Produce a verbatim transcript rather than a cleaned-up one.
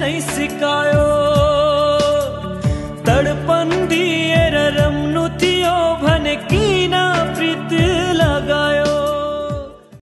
नहीं सिकायो तड़पन दिए रमनु थियो भने कीना प्रीत